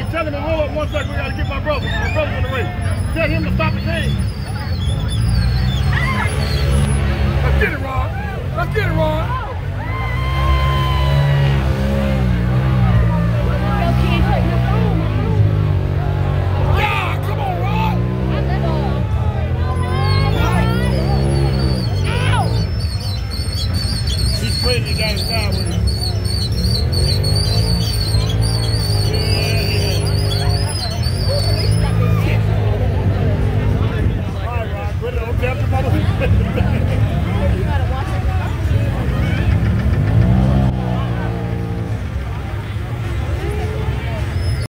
Hey, tell him to roll up 1 second. We gotta get my brother. My brother's in the race. Tell him to stop the team. Let's get it, Ron. Let's get it, Ron. Yeah, come on, Ron. He's crazy, got his time with